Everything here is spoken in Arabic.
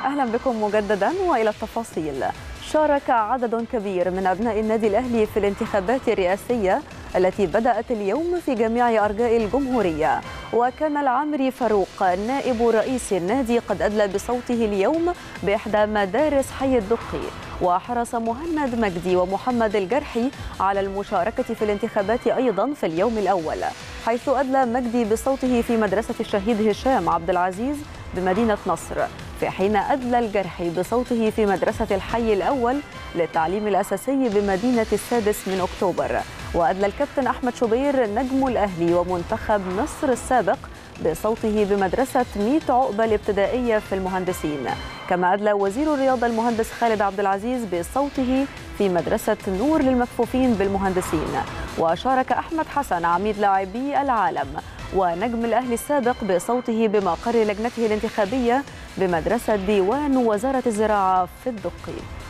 أهلا بكم مجددا وإلى التفاصيل. شارك عدد كبير من أبناء النادي الأهلي في الانتخابات الرئاسية التي بدأت اليوم في جميع أرجاء الجمهورية، وكان العامري فاروق نائب رئيس النادي قد أدلى بصوته اليوم بإحدى مدارس حي الدقي، وحرص مهند مجدي ومحمد الجرحي على المشاركة في الانتخابات أيضا في اليوم الأول، حيث أدلى مجدي بصوته في مدرسة الشهيد هشام عبد العزيز بمدينة نصر، في حين أدلى الجرحي بصوته في مدرسة الحي الأول للتعليم الأساسي بمدينة السادس من أكتوبر. وأدلى الكابتن أحمد شوبير نجم الأهلي ومنتخب مصر السابق بصوته بمدرسة 100 عقبة الابتدائية في المهندسين، كما أدلى وزير الرياضة المهندس خالد عبد العزيز بصوته في مدرسة نور للمكفوفين بالمهندسين. وشارك أحمد حسن عميد لاعبي العالم ونجم الأهلي السابق بصوته بمقر لجنته الانتخابية بمدرسة ديوان وزارة الزراعة في الدقي.